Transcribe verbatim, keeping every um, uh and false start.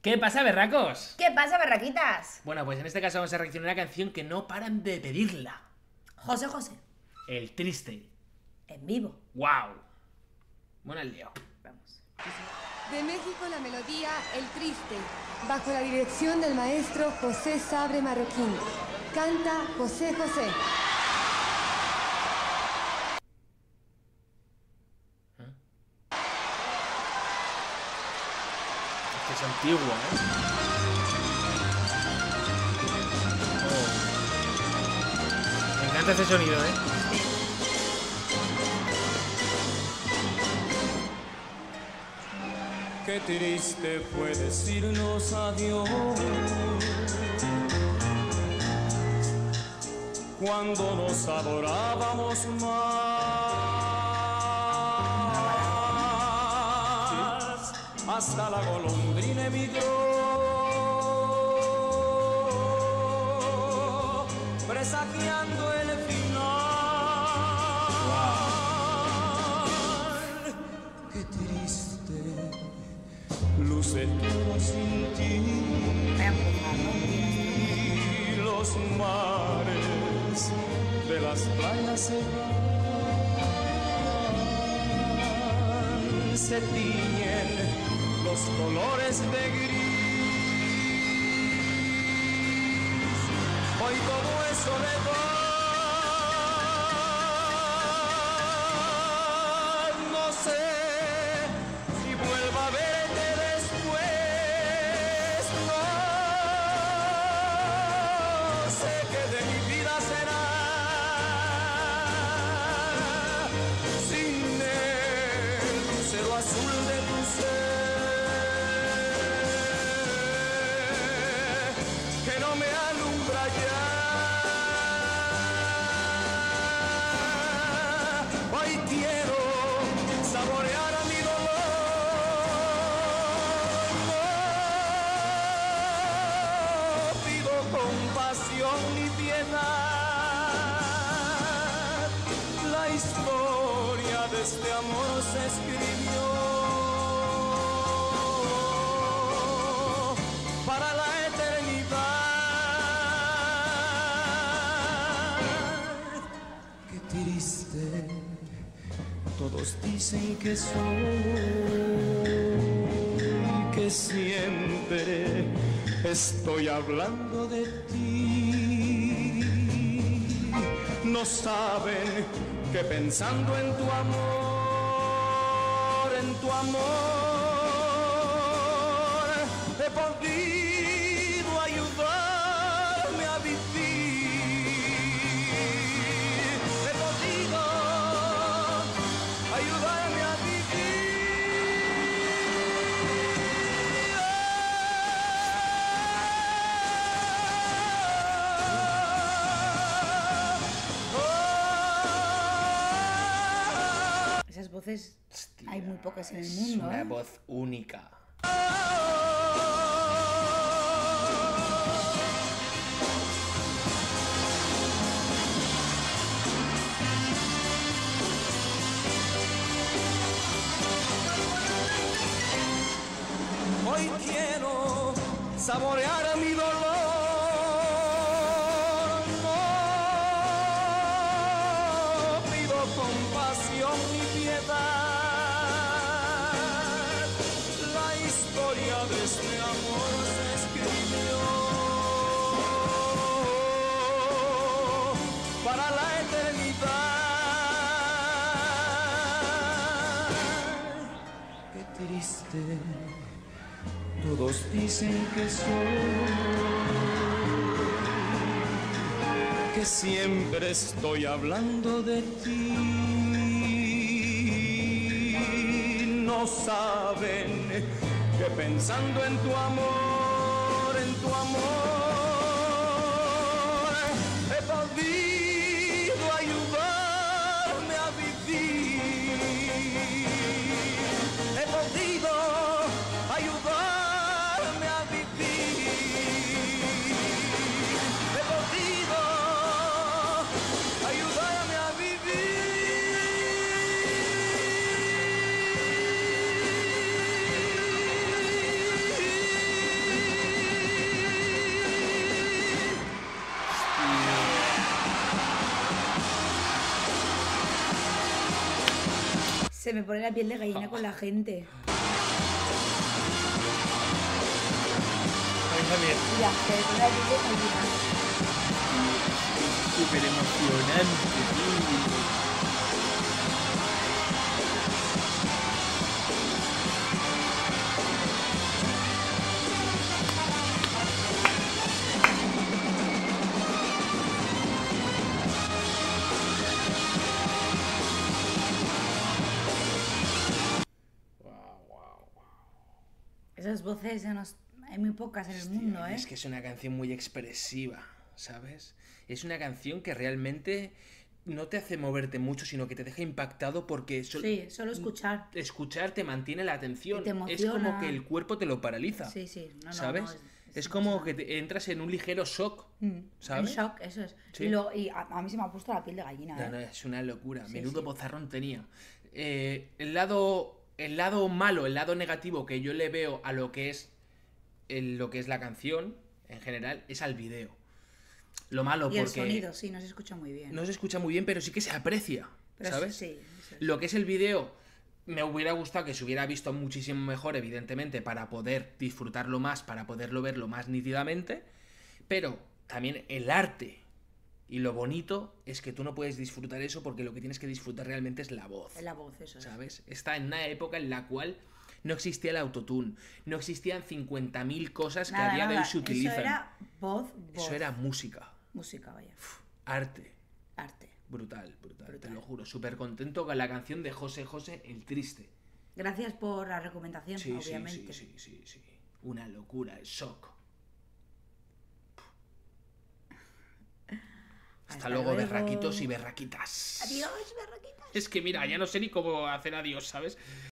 ¿Qué pasa, berracos? ¿Qué pasa, berraquitas? Bueno, pues en este caso vamos a reaccionar a una canción que no paran de pedirla. José José, El Triste. en vivo. ¡Wow! Bueno, el lío. Vamos. De México la melodía El Triste, bajo la dirección del maestro José Sabre Marroquín. Canta José José. Este es antiguo, ¿eh? Oh. Me encanta ese sonido, ¿eh? Qué triste fue decirnos adiós cuando nos adorábamos más. Hasta la golondrina emigró, presagiando el final. Qué triste luce todo sin ti, los mares de las playas se van, se tiñen los colores de gris. Hoy todo es soledad, no sé si vuelva a verte después, no sé qué de mi vida será sin el lucero azul de tu ser, que no me alumbra ya. Hoy quiero saborear a mi dolor, no pido compasión ni piedad. La historia de este amor se escribió para la eternidad. Qué triste, todos dicen que soy, que siempre estoy hablando de ti. No saben que pensando en tu amor, en tu amor, he podido ayudarme a vivir. He podido ayudarme a vivir. Esas voces Hostia, hay muy pocas en el es mundo, una ¿eh? voz única. Hoy quiero saborear a mi dolor, no pido compasión ni piedad. La historia de este amor se escribió para la eternidad. Qué triste, todos dicen que soy, que siempre estoy hablando de ti. No saben que pensando en tu amor, en tu amor, he podido ayudarme a vivir. He podido ayudarme a vivir. He podido ayudarme a vivir. Se me pone la piel de gallina con la gente. A mí también. Mira, se me pone la piel de gallina. Súper emocionante, tío. Esas voces ya no es- hay muy pocas en el Hostia, mundo, ¿eh? Es que es una canción muy expresiva, ¿sabes? Es una canción que realmente no te hace moverte mucho, sino que te deja impactado porque sol- Sí, solo escuchar. escuchar te mantiene la atención. Y te Es como emociona. que el cuerpo te lo paraliza. Sí, sí. No, no, ¿Sabes? no, es- es es como que impresionante. te entras en un ligero shock. Mm, ¿sabes? En shock, eso es. Sí. Y, lo, y a, a mí se me ha puesto la piel de gallina, No, ¿eh? no, es una locura. Sí, Menudo sí. bozarrón tenía. Eh, el lado. El lado malo, el lado negativo que yo le veo a lo que es. el- lo que es la canción, en general, es al video. Lo malo Y el porque. sonido, sí, no se escucha muy bien. No se escucha muy bien, pero sí que se aprecia. Pero ¿Sabes? Sí, sí, eso es. Lo que es el vídeo, me hubiera gustado que se hubiera visto muchísimo mejor, evidentemente, para poder disfrutarlo más, para poderlo verlo más nítidamente. Pero también el arte y lo bonito es que tú no puedes disfrutar eso porque lo que tienes que disfrutar realmente es la voz. Es la voz, eso es. ¿Sabes? Está en una época en la cual no existía el autotune, no existían cincuenta mil cosas que Nada, a día de nada, hoy se utilizan. Eso era voz, voz. Eso era música, Música, vaya. arte. Arte. Brutal, brutal, Brutal. te lo juro. Súper contento con la canción de José José, El Triste. Gracias por la recomendación, Sí, sí, obviamente. sí, sí, sí, sí. Una locura, el shock. Hasta, Hasta luego, luego. berraquitos y berraquitas. Adiós, berraquita. Es que mira, ya no sé ni cómo hacer adiós, ¿sabes?